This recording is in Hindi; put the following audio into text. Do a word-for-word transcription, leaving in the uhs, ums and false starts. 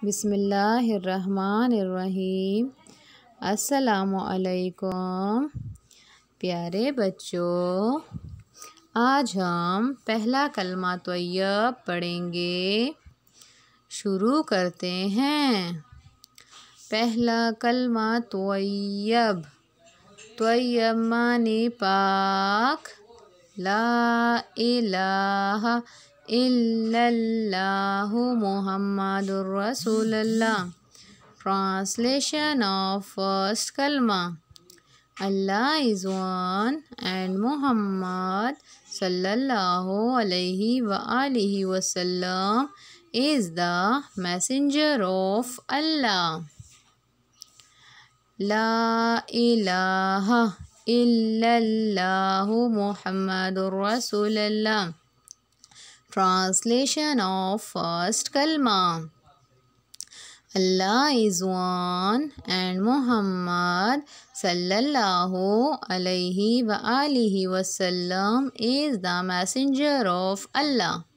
बिस्मिल्लाहिर्रहमानिर्रहीम। अस्सलामुअलैकुम प्यारे बच्चों, आज हम पहला कलमा तैयब पढ़ेंगे। शुरू करते हैं। पहला कलमा तैयब। तैयब माने पाक। ला इलाहा इल्लल्लाहु मुहम्मदुर रसूलुल्लाह। Translation of first kalma. Allah is one and Muhammad sallallahu alaihi wa alihi wasallam is the messenger of Allah. La ilaha illallahu Muhammadur Rasulullah. Translation of first kalma. Allah is one and Muhammad sallallahu alaihi wa alihi wasallam is the messenger of Allah.